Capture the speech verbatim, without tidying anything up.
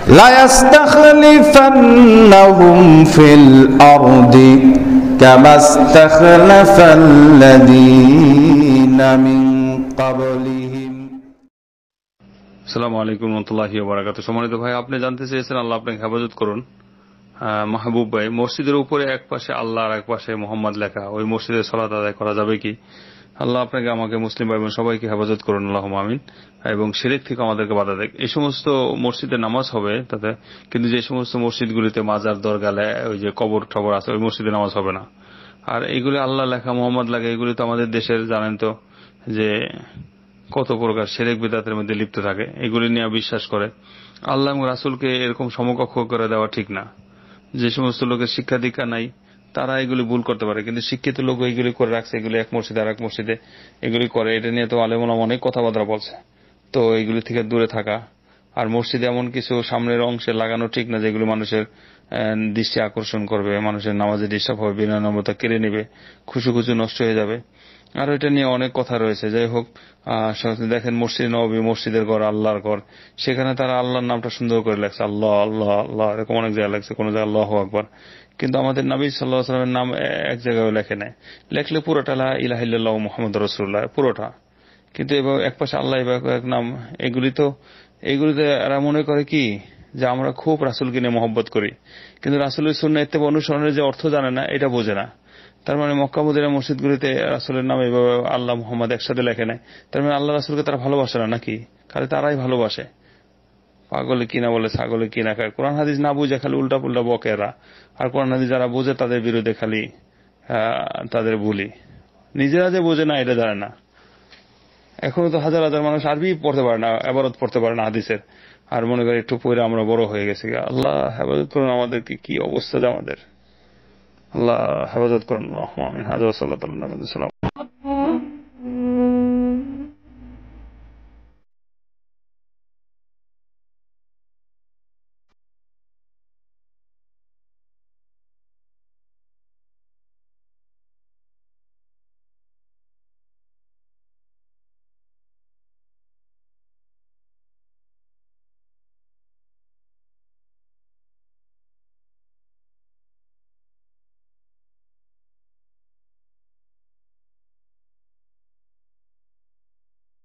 লায়াস্তাখলিফান্নাহুম feel আরদি কামা ইস্তাখলাফাল্লাযীনা মিন ক্বাবলিহিম। আসসালামু আলাইকুম ওয়া রাহমাতুল্লাহি ওয়া বারাকাতুহু। সম্মানিত ভাই, আপনি জানতে চেয়েছেন, আল্লাহ আপনাকে হেফাজত করুন। মাহবুব ভাই, মসজিদের উপরে এক পাশে আল্লাহ আর এক পাশে মোহাম্মদ লেখা, ওই মসজিদে সালাত আদায় করা যাবে কি? আল্লাহ আপনাকে, আমাকে, মুসলিম ভাই বোন সবাইকে হেফাজত করুন, আল্লাহুম্মা আমিন। এবং শিরক থেকে আমাদেরকে বাধা দেয়। এই সমস্ত মসজিদে নামাজ হবে তাতে, কিন্তু যে সমস্ত মসজিদগুলিতে মাজার, দরগালে ওই যে কবর টবর আছে, ওই মসজিদে নামাজ হবে না। আর এইগুলি আল্লাহ লেখা, মোহাম্মদ লেখা, এগুলি তো আমাদের দেশের জানেন তো যে কত প্রকার শিরক বিদআতের মধ্যে লিপ্ত থাকে। এগুলি নিয়ে বিশ্বাস করে। আল্লাহ এবং রাসূলকে এরকম সমকক্ষ করে দেওয়া ঠিক না। যে সমস্ত লোকের শিক্ষা দীক্ষা নাই তারা এগুলি ভুল করতে পারে, কিন্তু শিক্ষিত লোক এগুলি করে রাখছে, এগুলি এক মসজিদে আর এক মসজিদে এগুলি করে। এটা নিয়ে তো আলেম ওলামা অনেক কথাবার্তা বলছে। তো এগুলি থেকে দূরে থাকা। আর মসজিদে এমন কিছু সামনের অংশে লাগানো ঠিক না যেগুলি মানুষের দৃষ্টি আকর্ষণ করবে, মানুষের নামাজে ডিস্টার্ব হবে, বিনম্রতা কেড়ে নেবে, খুশু খুশু নষ্ট হয়ে যাবে। আর এটা নিয়ে অনেক কথা রয়েছে। যাই হোক, দেখেন মসজিদ নববী, মসজিদের ঘর, আল্লাহর ঘর, সেখানে তারা আল্লাহর নামটা সুন্দর করে লেখছে, আল্লাহ আল্লাহ আল্লাহ, এরকম অনেক জায়গায় লেখছে, কোন জায়গায় আল্লাহু আকবার। কিন্তু আমাদের নবী সাল্লাল্লাহু আলাইহি ওয়াসাল্লামের নাম এক জায়গায় লেখে নেয়, লেখলে পুরোটা লা ইলাহা ইল্লাল্লাহু মুহাম্মাদুর রাসূলুল্লাহ, পুরোটা। কিন্তু এবার এক পাশে আল্লাহ, এবার এক নাম, এগুলি তো এগুলিতে এরা মনে করে কি যে আমরা খুব রাসূলকে নিয়ে মহব্বত করি, কিন্তু রাসূলের সুন্নাহ ইত্তেবা অনুসরণের যে অর্থ জানে না, এটা বোঝে না। তার মানে মক্কা মদিনা মসজিদগুলিতে রাসূলের নাম এভাবে আল্লাহ মুহাম্মদ একসাথে লেখে নেয়, তার মানে আল্লাহ রাসূলকে তারা ভালোবাসে না নাকি? খালি তারাই ভালোবাসে। পাগলে কিনা বলে ছাগলে কিনা খায়। কোরআন হাদিস না বুঝে খালি উল্টা পুল্টা বকে এরা। আর কোরআন হাদিস যারা বোঝে তাদের বিরুদ্ধে খালি তাদের বুলি। নিজেরা যে বোঝে না এটা জানে না। এখনো তো হাজার হাজার মানুষ আরবি পড়তে পারে না, ইবারত পড়তে পারে না হাদিসের, আর মনে করে একটু পড়ে আমরা বড় হয়ে গেছি। আল্লাহ হেফাজত করুন আমাদেরকে, কি অবস্থা যে আমাদের। আল্লাহ হেফাজত করুন। আল্লাহুম্মা আমিন। হাযা ওয়া সাল্লাল্লাহু আলাইহি ওয়া সাল্লাম।